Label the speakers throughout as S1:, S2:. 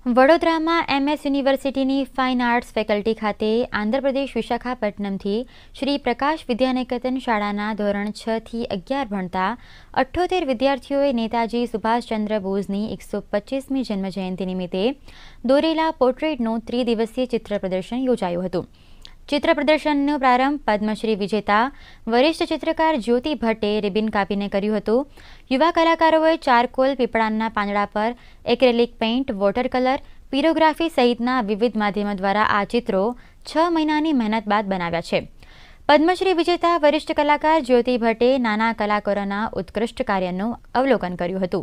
S1: વડોદરામાં MS યુનિવર્સિટીની fine arts faculty ખાતે આંધ્રપ્રદેશ વિશાખાપટ્ટનમથી શ્રી પ્રકાશ વિદ્યાનિકેતન શાળાના ધોરણ 6 થી 11 ભણતા 78 વિદ્યાર્થીઓએ નેતાજી સુભાષચંદ્ર બોઝની 125મી જન્મજયંતિ નિમિત્તે દોરેલા પોર્ટ્રેટનું ત્રિદિવસીય ચિત્ર પ્રદર્શન યોજાયું હતું। चित्र प्रदर्शनનો प्रारंभ पद्मश्री विजेता वरिष्ठ चित्रकार ज्योति भट्टे रिबिन कापीने कर्युं हतुं। युवा कलाकारोए चारकोल पीपळाना પાંદડા पर acrylic paint, water colour, pyrography सहितना विविध माध्यमों द्वारा आ चित्रों 6 महीनानी मेहनत बाद बनाव्या छे। पद्मश्री विजेता वरिष्ठ कलाकार ज्योति भट्टे नाना कलाकारोना उत्कृष्ट कार्यનું अवलोकन कर्युं हतुं।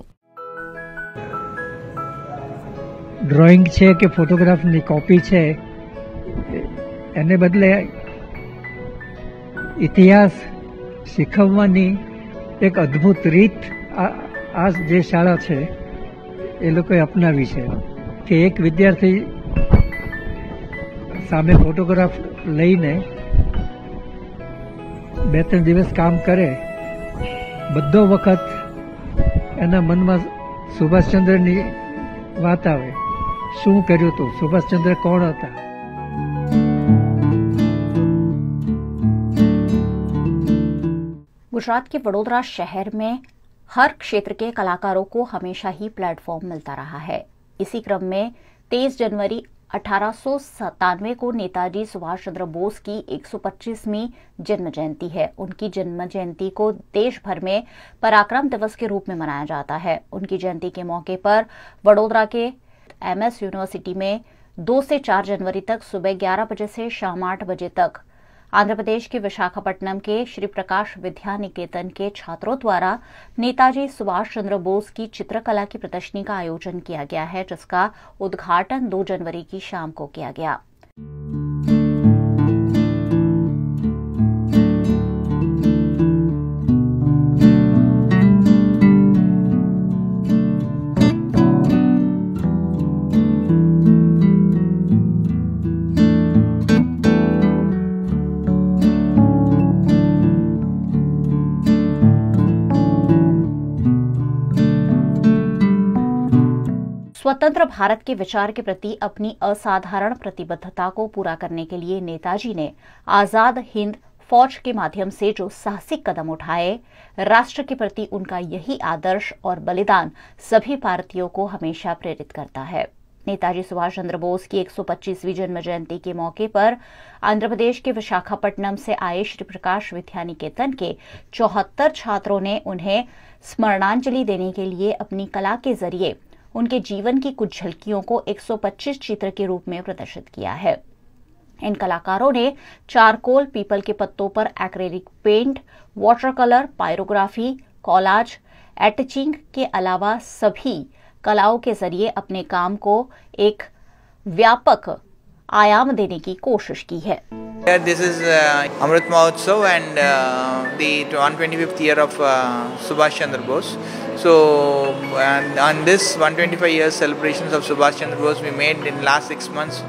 S2: ड्रॉइंग छे के फोटोग्राफनी कॉपी छे एने बदले इतिहास शीखववानी एक अद्भुत रीत आज जे शाळा छे ए लोकोए अपनावी छे कि एक विद्यार्थी सामे फोटोग्राफ लईने 2-3 दिवस काम करे, बधो वखत एना मनमा सुभाषचंद्रनी वात आवे। शुं कर्युं हतुं, सुभाषचंद्र कोण हता।
S3: गुजरात के वडोदरा शहर में हर क्षेत्र के कलाकारों को हमेशा ही प्लेटफॉर्म मिलता रहा है। इसी क्रम में 23 जनवरी 1897 को नेताजी सुभाष चंद्र बोस की 125वीं जन्म जयंती है। उनकी जन्म जयंती को देश भर में पराक्रम दिवस के रूप में मनाया जाता है। उनकी जयंती के मौके पर वडोदरा के MS यूनिवर्सिटी में 2 से 4 जनवरी तक सुबह 11 बजे से शाम 8 बजे तक आंध्र प्रदेश के विशाखापट्टनम के श्री प्रकाश विद्यानिकेतन के छात्रों द्वारा नेताजी सुभाष चंद्र बोस की चित्रकला की प्रदर्शनी का आयोजन किया गया है, जिसका उद्घाटन 2 जनवरी की शाम को किया गया। स्वतंत्र भारत के विचार के प्रति अपनी असाधारण प्रतिबद्धता को पूरा करने के लिए नेताजी ने आजाद हिंद फौज के माध्यम से जो साहसिक कदम उठाए, राष्ट्र के प्रति उनका यही आदर्श और बलिदान सभी भारतीयों को हमेशा प्रेरित करता है। नेताजी सुभाष चंद्र बोस की 125वीं जन्म जयंती के मौके पर आंध्र प्रदेश के विशाखापट्टनम से आए श्री प्रकाश विद्यानिकेतन के 74 छात्रों ने उन्हें स्मरणांजलि देने के लिए अपनी कला के जरिए उनके जीवन की कुछ झलकियों को 125 चित्र के रूप में प्रदर्शित किया है। इन कलाकारों ने चारकोल, पीपल के पत्तों पर acrylic paint, water colour, pyrography, collage, etching के अलावा सभी कलाओं के जरिए अपने काम को एक व्यापक आयाम देने की कोशिश की है।
S4: This is Amrit Mahotsav and the 125th year of Subhash Chandra Bose. So, and on this 125 years celebrations of Subhash Chandra Bose, we made in last 6 months.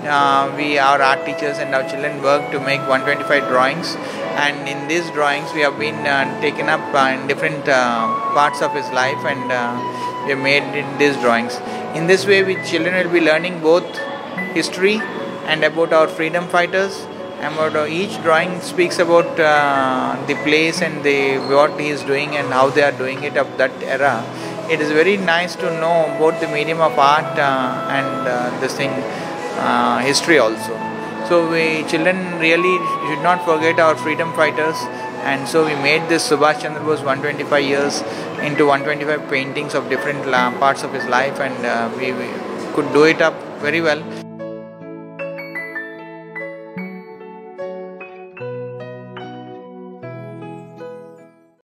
S4: Our art teachers and our children worked to make 125 drawings, and in these drawings we have been taken up in different parts of his life, and we have made in these drawings. In this way, children will be learning both history and about our freedom fighters. And each drawing speaks about the place and what he is doing and how they are doing it of that era. It is very nice to know about the medium of art and this thing, history also. So children really should not forget our freedom fighters, and so we made this Subhash Chandra Bose 125 years into 125 paintings of different parts of his life, and we could do it up very well.